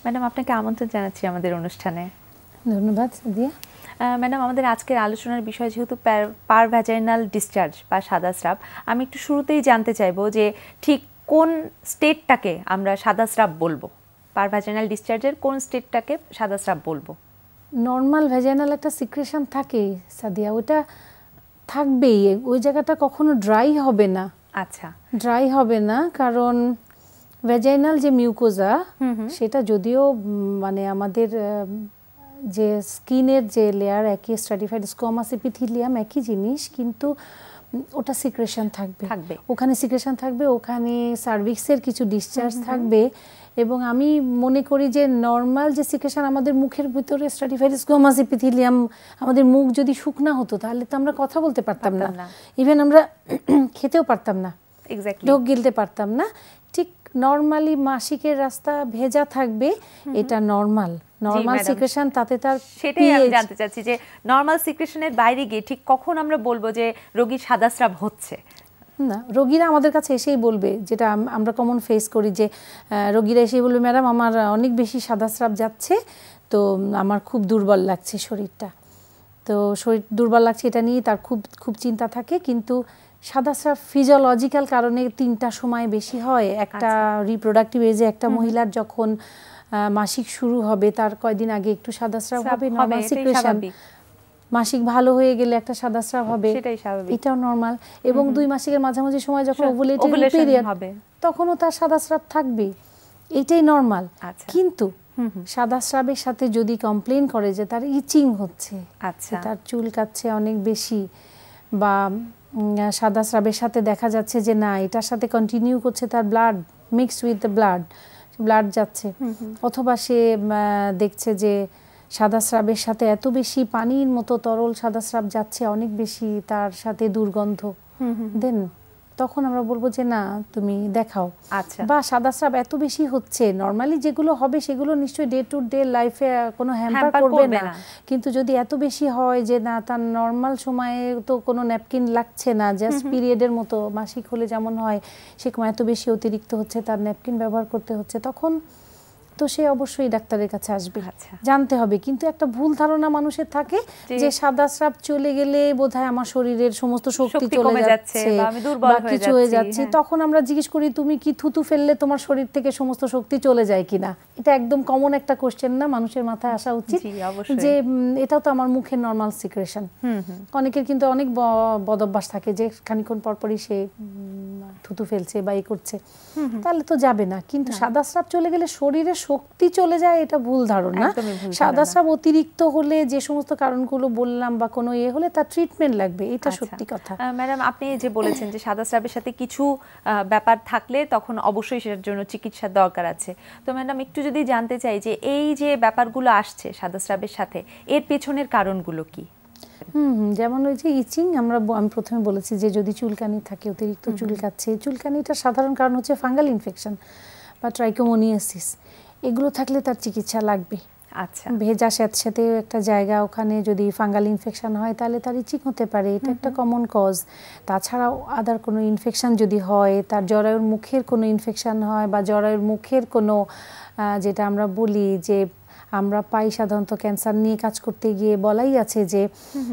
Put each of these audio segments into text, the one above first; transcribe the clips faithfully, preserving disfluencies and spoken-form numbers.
Madam আপনাকে আমন্ত্রণ জানাচ্ছি আমাদের অনুষ্ঠানে। ধন্যবাদ সাদিয়া। ম্যাডাম আমাদের আজকের আলোচনার বিষয় যেহেতু পার ভ্যাজাইনাল ডিসচার্জ বা সাদা স্রাব, আমি একটু শুরুতেই জানতে চাইবো যে ঠিক কোন স্টেটটাকে আমরা সাদা স্রাব বলবো? পার ভ্যাজাইনাল ডিসচার্জের কোন স্টেটটাকে সাদা স্রাব বলবো? নর্মাল ভ্যাজাইনাল একটা সিক্রেশন থাকে সাদিয়া, ওটা থাকবেই, ওই জায়গাটা কখনো ড্রাই হবে না। আচ্ছা, ড্রাই হবে না কারণ ভ্যাজাইনাল যে মিউকোজা সেটা যদিও মানে আমাদের যে স্কিনের যে লেয়ার একই, স্ট্র্যাটিফাইড স্কোয়ামাস এপিথেলিয়াম একই জিনিস, কিন্তু ওটা সিক্রেশন থাকবে থাকবে ওখানে সিক্রেশন থাকবে, ওখানে সার্ভিক্সের কিছু ডিসচার্জ থাকবে। এবং আমি মনে করি যে নর্মাল যে সিক্রেশন আমাদের মুখের ভিতরে স্ট্র্যাটিফাইড স্কোয়ামাস এপিথেলিয়াম, আমাদের মুখ যদি শুকনা হতো তাহলে তো আমরা কথা বলতে পারতাম না, ইভেন আমরা খেতেও পারতাম না, এক্স্যাক্টলি ঢোক গিলতে পারতাম না। ঠিক নর্মালি মাসিকের রাস্তা ভেজা থাকবে, এটা নর্মাল নর্মাল সিক্রেশন। তাতে তার সেটাই আমি জানতে চাচ্ছি যে নর্মাল সিক্রেশনের বাইরে গিয়ে ঠিক কখন আমরা বলবো যে রোগীর সাদা স্রাব হচ্ছে? না, রোগীরা আমাদের কাছে এসেই বলবে, যেটা আমরা কমন ফেস করি, যে রোগীরা এসেই বলবে ম্যাডাম আমার অনেক বেশি সাদা স্রাব যাচ্ছে, তো আমার খুব দুর্বল লাগছে শরীরটা, তো শরীর দুর্বল লাগছে এটা নিয়ে তার খুব খুব চিন্তা থাকে। কিন্তু সাদা স্রাব ফিজিওলজিক্যাল কারণে তিনটা সময় বেশি হয়। একটা রিপ্রোডাক্টিভ এজে একটা মহিলার যখন মাসিক শুরু হবে তার কয়েকদিন আগে একটু সাদা স্রাব হবে, নরমাল সিক্রেশন। মাসিক ভালো হয়ে গেলে একটা সাদা স্রাব হবে, সেটাই স্বাভাবিক, এটাও নরমাল। এবং দুই মাসিকের মাঝামাঝি সময় যখন ওভুলেটিং পিরিয়ড হবে তখনও তার সাদা স্রাব থাকবে, এটাই নরমাল। কিন্তু সাদা স্রাবের সাথে যদি কমপ্লেন করে যে তার ইচিং হচ্ছে, আচ্ছা তার চুল কাচ্ছে অনেক বেশি, বা সাদা স্রাবের সাথে দেখা যাচ্ছে যে না এটার সাথে কন্টিনিউ করছে তার blood mix with the blood, blood যাচ্ছে, অথবা সে দেখছে যে সাদা স্রাবের সাথে এত বেশি পানির মতো তরল সাদা স্রাব যাচ্ছে অনেক বেশি, তার সাথে দুর্গন্ধ, দেন তখন আমরা বলবো যে না তুমি দেখাও। আচ্ছা, বা সাদা স্রাব এত বেশি হচ্ছে, নরমালি যেগুলো হবে সেগুলো নিশ্চয়ই ডে টু ডে লাইফে কোনো হ্যাম্পার করবে না, কিন্তু যদি এত বেশি হয় যে না তার নর্মাল সময়ে তো কোনো ন্যাপকিন লাগছে না, জাস্ট পিরিয়ডের মতো মাসিক হলে যেমন হয় সেরকম এত বেশি অতিরিক্ত হচ্ছে, তার ন্যাপকিন ব্যবহার করতে হচ্ছে, তখন তো সে অবশ্যই ডাক্তারের কাছে আসবে, জানতে হবে। কিন্তু একটা ভুল ধারণা মানুষের থাকে যে সাদা স্রাব চলে গেলে বোধহয় আমার শরীরের সমস্ত শক্তি চলে যাচ্ছে বা কিছু হয়ে যাচ্ছে, তখন আমরা জিজ্ঞেস করি তুমি কি থুতু ফেললে তোমার শরীর থেকে সমস্ত শক্তি চলে যায় কিনা। এটা একদম কমন একটা কোশ্চেন না, মানুষের মাথায় আসা উচিত যে এটাও তো আমার মুখের নর্মাল সিক্রেশন। অনেকের কিন্তু অনেক বদ অভ্যাস থাকে যে খানিকক্ষণ পরপরই সে থুতু ফেলছে বা এই করছে, তাহলে তো যাবে না। কিন্তু সাদা স্রাব চলে গেলে শরীরে শক্তি চলে যায়, এটা ভুল ধারণা। সাদা স্রাব অতিরিক্ত হলে যে সমস্ত কারণগুলো বললাম বা কোনো ইয়ে হলে তার ট্রিটমেন্ট লাগবে, এটা সত্যি কথা। ম্যাডাম আপনি যে বলেছেন যে সাদা স্রাবের সাথে কিছু ব্যাপার থাকলে তখন অবশ্যই সেটার জন্য চিকিৎসার দরকার আছে, তো ম্যাডাম একটু যদি জানতে চাই যে এই যে ব্যাপারগুলো আসছে সাদা স্রাবের সাথে, এর পেছনের কারণগুলো কি? হুম হুম যেমন ওই যে ইচিং, আমরা আমি প্রথমে বলেছি যে যদি চুলকানি থাকে, অতিরিক্ত চুলকাচ্ছে, চুলকানিটার সাধারণ কারণ হচ্ছে ফাঙ্গাল ইনফেকশন বা ট্রাইকোমোনিয়াসিস, এগুলো থাকলে তার চিকিৎসা লাগবে। আচ্ছা, ভেজা স্যাঁতস্যাঁতে একটা জায়গা, ওখানে যদি ফাঙ্গাল ইনফেকশন হয় তাহলে তার ইচিং হতে পারে, এটা একটা কমন কজ। তাছাড়াও আদার কোনো ইনফেকশন যদি হয়, তার জরায়ুর মুখের কোনো ইনফেকশন হয় বা জরায়ুর মুখের কোনো, যেটা আমরা বলি যে আমরা পাই সাধারণত ক্যান্সার নিয়ে কাজ করতে গিয়ে বলাই আছে যে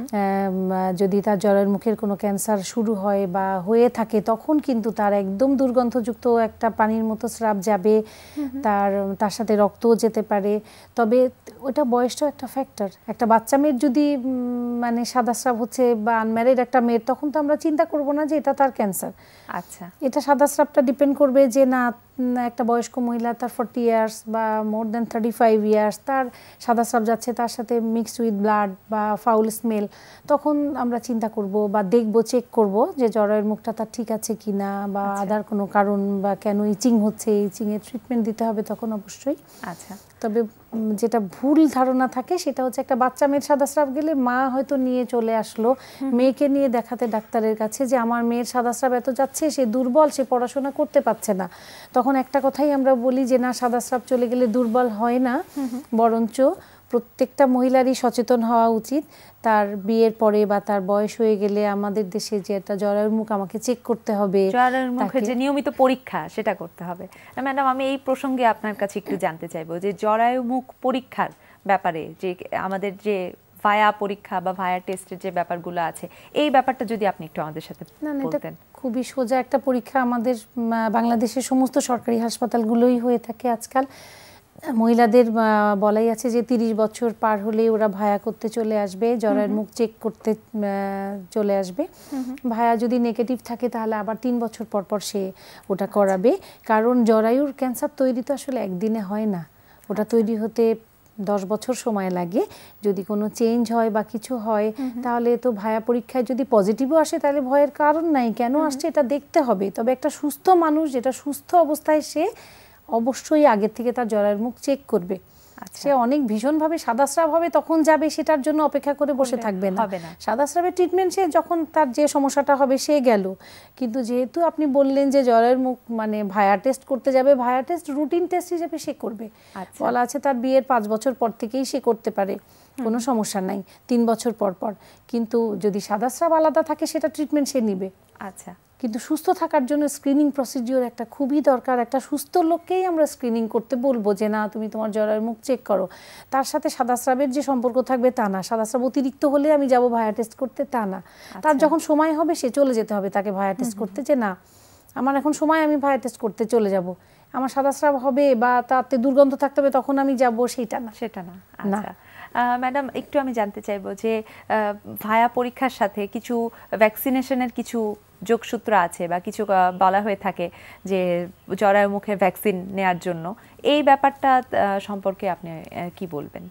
যদি তার জরায়ুর মুখের কোনো ক্যান্সার শুরু হয় বা হয়ে থাকে তখন কিন্তু তার একদম দুর্গন্ধযুক্ত একটা পানির মতো স্রাব যাবে, তার তার সাথে রক্তও যেতে পারে। তবে ওটা বয়সটাও একটা ফ্যাক্টর। একটা বাচ্চা মেয়ের যদি মানে সাদা স্রাব হচ্ছে বা আনম্যারিড একটা মেয়ের, তখন তো আমরা চিন্তা করব না যে এটা তার ক্যান্সার। আচ্ছা, এটা সাদা স্রাবটা ডিপেন্ড করবে যে না একটা বয়স্ক মহিলা, তার ফর্টি ইয়ার্স বা more than thirty five years, তার সাদা স্রাব যাচ্ছে, তার সাথে মিক্সড উইথ ব্লাড বা ফাউল স্মেল, তখন আমরা চিন্তা করব বা দেখব, চেক করব যে জরায়ুর মুখটা তার ঠিক আছে কিনা বা আদার কোনো কারণ বা কেন ইচিং হচ্ছে, ইচিং এর ট্রিটমেন্ট দিতে হবে তখন অবশ্যই। আচ্ছা, তবে যেটা ভুল ধারণা থাকে সেটা হচ্ছে একটা বাচ্চা মেয়ের সাদা স্রাব গেলে মা হয়তো নিয়ে চলে আসলো মেয়েকে নিয়ে দেখাতে ডাক্তারের কাছে যে আমার মেয়ের সাদা স্রাব এত যাচ্ছে, সে দুর্বল, সে পড়াশোনা করতে পারছে না। তখন একটা কথাই আমরা বলি যে না, সাদা স্রাব চলে গেলে দুর্বল হয় না, বরঞ্চ প্রত্যেকটা মহিলারই সচেতন হওয়া উচিত তার বিয়ের পরে বা তার বয়স হয়ে গেলে আমাদের দেশে যে একটা জরায়ুর মুখ আমাকে চেক করতে হবে, জরায়ুর মুখে যে নিয়মিত পরীক্ষা সেটা করতে হবে। ম্যাডাম আমি এই প্রসঙ্গে আপনার কাছে একটু জানতে চাইবো যে জরায়ু মুখ পরীক্ষার ব্যাপারে যে আমাদের যে ভায়া পরীক্ষা বা ভায়া টেস্টের যে ব্যাপারগুলো আছে এই ব্যাপারটা যদি আপনি একটু আমাদের সাথে বলতেন। খুবই সোজা একটা পরীক্ষা, আমাদের বাংলাদেশের সমস্ত সরকারি হাসপাতালগুলোই হয়ে থাকে আজকাল। মহিলাদের বলাই আছে যে তিরিশ বছর পার হলেই ওরা ভায়া করতে চলে আসবে, জরায়ুর মুখ চেক করতে চলে আসবে। ভায়া যদি নেগেটিভ থাকে তাহলে আবার তিন বছর পর পর সে ওটা করাবে, কারণ জরায়ুর ক্যান্সার তৈরি তো আসলে একদিনে হয় না, ওটা তৈরি হতে দশ বছর সময় লাগে। যদি কোনো চেঞ্জ হয় বা কিছু হয় তাহলে তো ভায়া পরীক্ষায় যদি পজিটিভও আসে তাহলে ভয়ের কারণ নাই, কেন আসছে এটা দেখতে হবে। তবে একটা সুস্থ মানুষ যেটা সুস্থ অবস্থায় সে অবশ্যই আগের থেকে তার জরায়ুর মুখ চেক করবে। সে অনেক ভীষণভাবে সাদাস্রাব হবে তখন যাবে, সেটার জন্য অপেক্ষা করে বসে থাকবে না। সাদাস্রাবের ট্রিটমেন্ট সে যখন তার যে সমস্যাটা হবে সে গেল। কিন্তু যেহেতু আপনি বললেন যে জরায়ুর মুখ মানে ভায়া টেস্ট করতে যাবে, ভায়া টেস্ট রুটিন টেস্ট হিসেবে সে করবে। বলা আছে তার বিয়ের পাঁচ বছর পর থেকেই সে করতে পারে, কোনো সমস্যা নাই, তিন বছর পর পর। কিন্তু যদি সাদাস্রাব আলাদা থাকে সেটা ট্রিটমেন্ট সে নিবে। আচ্ছা, কিন্তু সুস্থ থাকার জন্য স্ক্রিনিং প্রসিডিওর একটা খুবই দরকার। একটা সুস্থ লোককেই আমরা স্ক্রিনিং করতে বলবো যে না তুমি তোমার জরায়ুর মুখ চেক করো। তার সাথে সাদাস্রাবের যে সম্পর্ক থাকবে তা না, সাদাস্রাব অতিরিক্ত হলে আমি যাব ভায়া টেস্ট করতে তা না। তার যখন সময় হবে সে চলে যেতে হবে তাকে ভায়া টেস্ট করতে, যে না আমার এখন সময় আমি ভায়া টেস্ট করতে চলে যাব, আমার সাদাস্রাব হবে বা তাতে দুর্গন্ধ থাকতে হবে তখন আমি যাব, সেইটা না, সেটা না। আচ্ছা ম্যাডাম একটু আমি জানতে চাইবো যে ভায়া পরীক্ষার সাথে কিছু ভ্যাকসিনেশনের কিছু যোগসূত্র আছে বা কিছু বলা হয়ে থাকে যে জরায়ু মুখে ভ্যাকসিন নেয়ার জন্য, এই ব্যাপারটা সম্পর্কে আপনি কি বলবেন?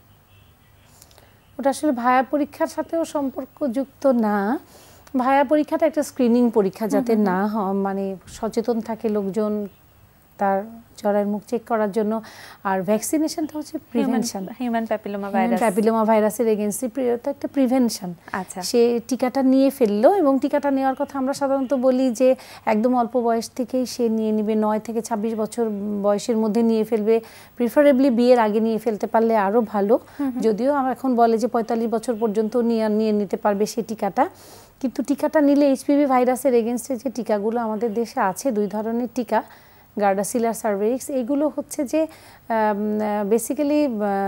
ওটা আসলে ভায়া পরীক্ষার সাথেও সম্পর্কযুক্ত না। ভায়া পরীক্ষাটা একটা স্ক্রিনিং পরীক্ষা, যাতে না হয় মানে সচেতন থাকে লোকজন তার জরায়ুর মুখ চেক করার জন্য। আর ভ্যাকসিনেশনটা হচ্ছে prevention, human papilloma virus papilloma ভাইরাসের এগেইনস্টে একটা প্রিভেনশন। আচ্ছা, সে টিকাটা নিয়ে ফেললো এবং টিকাটা নেওয়ার কথা আমরা সাধারণত বলি যে একদম অল্প বয়স থেকেই সে নিয়ে নিবে, নয় থেকে ছাব্বিশ বছর বয়সের মধ্যে নিয়ে ফেলবে, প্রিফারেবলি বিয়ের আগে নিয়ে ফেলতে পারলে আরও ভালো। যদিও আমরা এখন বলে যে পঁয়তাল্লিশ বছর পর্যন্ত নিয়ে নিয়ে নিতে পারবে সে টিকাটা। কিন্তু টিকাটা নিলে এইচপিভি ভাইরাসের এগেইনস্টে যে টিকাগুলো আমাদের দেশে আছে, দুই ধরনের টিকা, গার্ডাসিল আর সার্ভেরিক্স, এইগুলো হচ্ছে যে বেসিক্যালি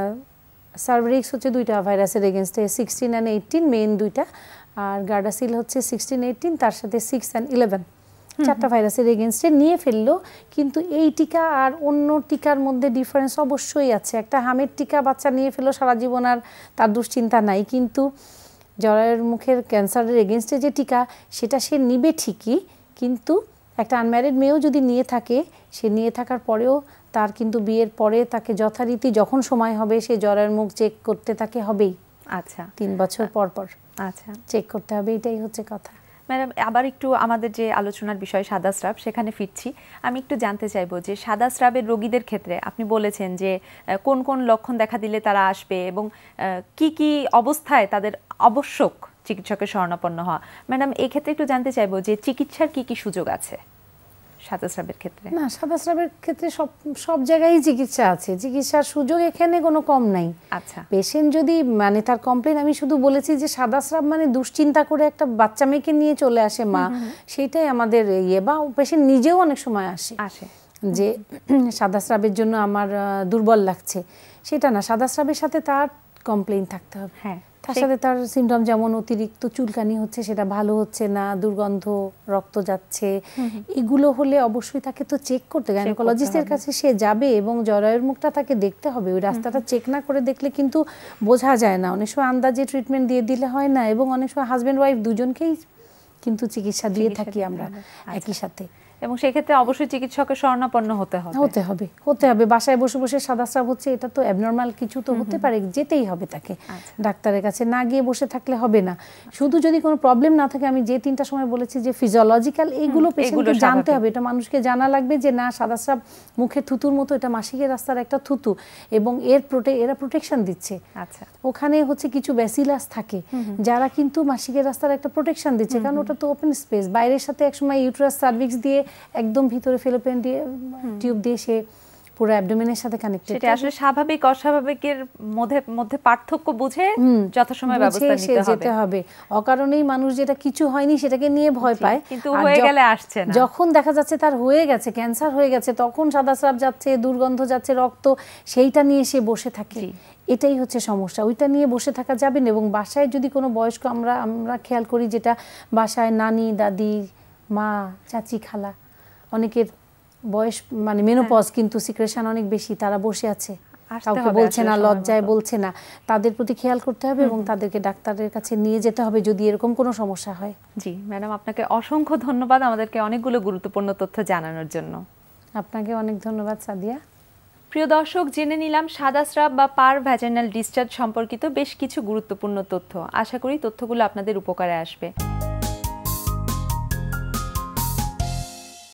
সার্ভেরিক্স হচ্ছে দুইটা ভাইরাসের এগেনস্টে, সিক্সটিন অ্যান্ড এইটিন মেইন দুইটা, আর গার্ডাসিল হচ্ছে সিক্সটিন এইটিন তার সাথে সিক্স অ্যান্ড ইলেভেন, চারটা ভাইরাসের এগেনস্টে নিয়ে ফেললো। কিন্তু এই টিকা আর অন্য টিকার মধ্যে ডিফারেন্স অবশ্যই আছে। একটা হামের টিকা বাচ্চা নিয়ে ফেললো সারা জীবন আর তার দুশ্চিন্তা নাই, কিন্তু জরায়ুর মুখের ক্যান্সারের এগেনস্টে যে টিকা সেটা সে নিবে ঠিকই, কিন্তু একটা আনম্যারিড মেয়েও যদি নিয়ে থাকে, সে নিয়ে থাকার পরেও তার কিন্তু বিয়ের পরে তাকে যথারীতি যখন সময় হবে সে জরায়ুর মুখ চেক করতে তাকে হবেই। আচ্ছা, তিন বছর পর পর আচ্ছা চেক করতে হবে, এটাই হচ্ছে কথা। ম্যাডাম আবার একটু আমাদের যে আলোচনার বিষয় সাদাস্রাব সেখানে ফিরছি। আমি একটু জানতে চাইবো যে সাদাস্রাবের রোগীদের ক্ষেত্রে আপনি বলেছেন যে কোন কোন লক্ষণ দেখা দিলে তারা আসবে এবং কি কি অবস্থায় তাদের আবশ্যক চিকিৎসকের শরণাপন্ন হওয়া। ম্যাডাম এই ক্ষেত্রে একটু জানতে চাইবো যে চিকিৎসার কি কি সুযোগ আছে সাদাস্রাবের ক্ষেত্রে? না, সাদাস্রাবের ক্ষেত্রে সব সব জায়গায় চিকিৎসা আছে, চিকিৎসার সুযোগ এখানে কোনো কম নাই। আচ্ছা, পেশেন্ট যদি মানে তার কমপ্লেন, আমি শুধু বলেছি যে সাদাস্রাব মানে দুশ্চিন্তা করে একটা বাচ্চা মেয়েকে নিয়ে চলে আসে মা, সেইটাই আমাদের ইয়ে, বা পেশেন্ট নিজেও অনেক সময় আসে আসে যে সাদাস্রাবের জন্য আমার দুর্বল লাগছে, সেটা না, সাদাস্রাবের সাথে তার কমপ্লেন থাকতে হবে। হ্যাঁ, তার সাথে তার সিমটম যেমন অতিরিক্ত চুলকানি হচ্ছে, সেটা ভালো হচ্ছে না, দুর্গন্ধ, রক্ত যাচ্ছে, এগুলো হলে অবশ্যই তাকে তো চেক করতে, গাইনোকোলজিস্টের কাছে সে যাবে এবং জরায়ুর মুখটা তাকে দেখতে হবে। ওই রাস্তাটা চেক না করে দেখলে কিন্তু বোঝা যায় না, অনেক সময় আন্দাজে ট্রিটমেন্ট দিয়ে দিলে হয় না, এবং অনেক সময় হাজব্যান্ড ওয়াইফ দুজনকেই কিন্তু চিকিৎসা দিয়ে থাকি আমরা একই সাথে। এবং সেই ক্ষেত্রে অবশ্যই চিকিৎসকের শরণাপন্ন হতে হবে হতে হবে হতে হবে বাসায় বসে বসে সাদাস্রাব হচ্ছে, এটা তো অ্যাবনর্মাল কিছু তো হতে পারে, যেতেই হবে তাকে ডাক্তারের কাছে, না গিয়ে বসে থাকলে হবে না। শুধু যদি কোনো প্রবলেম না থাকে, আমি যে তিনটা সময় বলেছি যে ফিজিওলজিক্যাল, এইগুলো পেশেন্টকে জানতে হবে, এটা মানুষকে জানা লাগবে যে না সাদাস্রাব মুখে থুতুর মতো, এটা মাসিকের রাস্তার একটা থুতু এবং এর প্রোটে এরা প্রোটেকশন দিচ্ছে। আচ্ছা, ওখানে হচ্ছে কিছু ব্যাসিলাস থাকে যারা কিন্তু মাসিকের রাস্তার একটা প্রোটেকশন দিচ্ছে, কারণ ওটা তো ওপেন স্পেস, বাইরের সাথে একসময় ইউটেরাস সার্ভিক্স দিয়ে একদম ভিতরে ফেলোপিয়ান দিয়ে টিউব দিয়ে সে পুরো অ্যাবডোমেনের সাথে কানেক্টেড। সেটা আসলে স্বাভাবিক অস্বাভাবিকের মধ্যে মধ্যে পার্থক্য বুঝে যথাসময়ে ব্যবস্থা নিতে হবে। যেতে হবে। অকারণেই মানুষ যেটা কিছু হয়নি সেটাকে নিয়ে ভয় পায়, কিন্তু হয়ে গেলে আসছে না। যখন দেখা যাচ্ছে তার হয়ে গেছে, ক্যান্সার হয়ে গেছে, তখন সাদা স্রাব যাচ্ছে, দুর্গন্ধ যাচ্ছে, রক্ত, সেইটা নিয়ে সে বসে থাকে। এটাই হচ্ছে সমস্যা। ওইটা নিয়ে বসে থাকা যাবে না। এবং বাসায় যদি কোনো বয়স্ক, আমরা আমরা খেয়াল করি যেটা বাসায় নানি, দাদি, মা, চাচি, খালা, অনেকের বয়স মানে মেনোপজ কিন্তু সিক্রেশন অনেক বেশি, তারা বসে আছে, কাউকে বলছে না, লজ্জায় বলছে না, তাদের প্রতি খেয়াল করতে হবে এবং তাদেরকে ডাক্তারের কাছে নিয়ে যেতে হবে যদি এরকম কোনো সমস্যা হয়। জি ম্যাডাম, আপনাকে অসংখ্য ধন্যবাদ আমাদেরকে অনেকগুলো গুরুত্বপূর্ণ তথ্য জানানোর জন্য। আপনাকে অনেক ধন্যবাদ সাদিয়া। প্রিয় দর্শক, জেনে নিলাম সাদা স্রাব বা পার ভ্যাজাইনাল ডিসচার্জ সম্পর্কিত বেশ কিছু গুরুত্বপূর্ণ তথ্য। আশা করি তথ্যগুলো আপনাদের উপকারে আসবে।